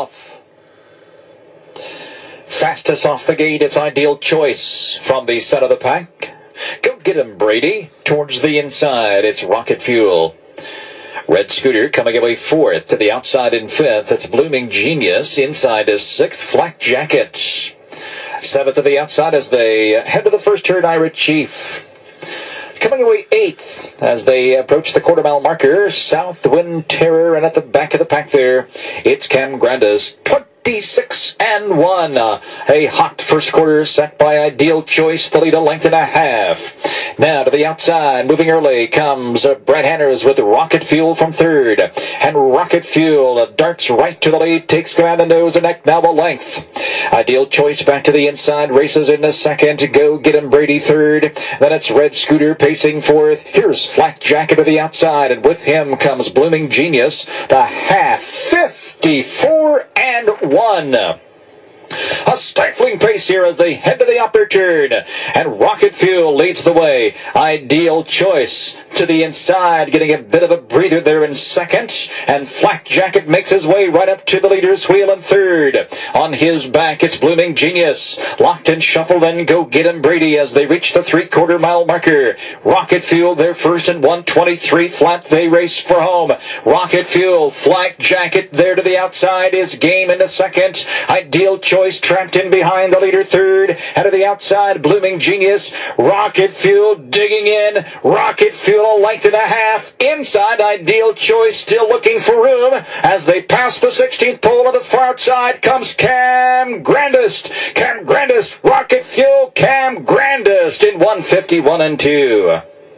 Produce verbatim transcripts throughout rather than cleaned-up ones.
off. Fastest off the gate, it's Ideal Choice from the center of the pack. Go Get 'Em, Brady. Towards the inside, it's Rocket Fuel. Red Scooter coming away fourth. To the outside in fifth, it's Blooming Genius. Inside is sixth, Flak Jacket. Seventh to the outside as they head to the first turn, Ira Chief. Coming away eighth as they approach the quarter mile marker, Southwind Terror, and at the back of the pack there, it's Cam Grandis. twenty-six and one. Uh, a hot first quarter set by Ideal Choice, the lead a length and a half. Now to the outside, moving early, comes uh, Brad Hanners with Rocket Fuel from third. And Rocket Fuel uh, darts right to the lead, takes command of the nose and neck, now a length. Ideal Choice back to the inside, races in the second. Go Get 'Em, Brady third. Then it's Red Scooter pacing fourth. Here's Flak Jacket to the outside, and with him comes Blooming Genius, the half, fifty-four and one. A stifling pace here as they head to the upper turn, and Rocket Fuel leads the way. Ideal Choice to the inside, getting a bit of a breather there in second, and Flak Jacket makes his way right up to the leader's wheel in third. On his back, it's Blooming Genius. Locked and shuffled, and Go Get 'Em, Brady as they reach the three-quarter mile marker. Rocket Fuel, they're first in one twenty-three flat. They race for home. Rocket Fuel, Flak Jacket there to the outside is Game in the second. Ideal Choice trapped in behind the leader third, and to the outside, Blooming Genius. Rocket Fuel digging in. Rocket Fuel a length and a half. Inside, Ideal Choice still looking for room. As they pass the sixteenth pole on the far outside comes Cam Grandest. Cam Grandest, Rocket Fuel, Cam Grandest in one fifty-one and two.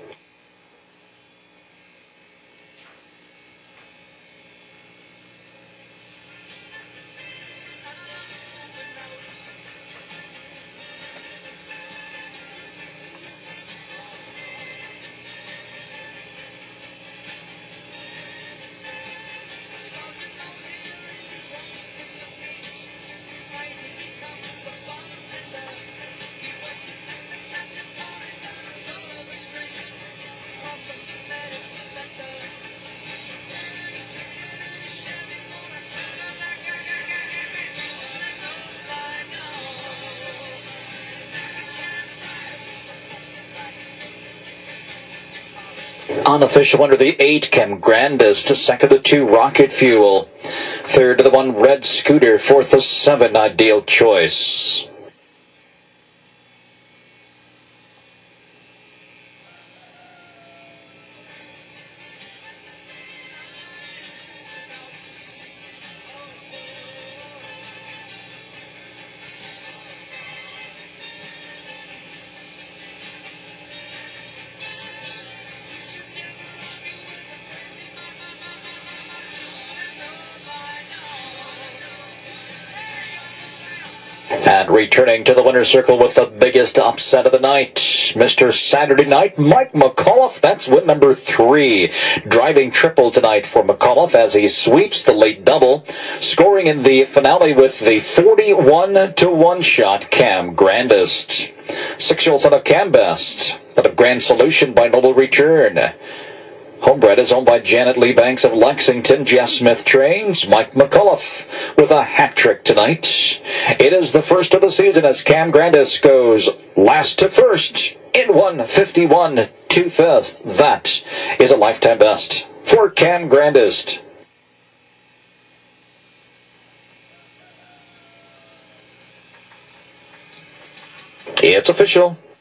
Unofficial under the eight, Cam Grandis. To second, the two, Rocket Fuel. Third to the one, Red Scooter. Fourth to seven, Ideal Choice. And returning to the winner's circle with the biggest upset of the night, Mister Saturday Night, Mike McAuliffe. That's win number three. Driving triple tonight for McAuliffe as he sweeps the late double, scoring in the finale with the forty-one to one shot, Cam Grandest. Six-year-old son of Cam Best, out of Grand Solution by Noble Return. Homebred is owned by Janet Lee Banks of Lexington. Jeff Smith trains. Mike McAuliffe with a hat trick tonight. It is the first of the season as Cam Grandis goes last to first in one fifty-one two fifth. That is a lifetime best for Cam Grandis. It's official.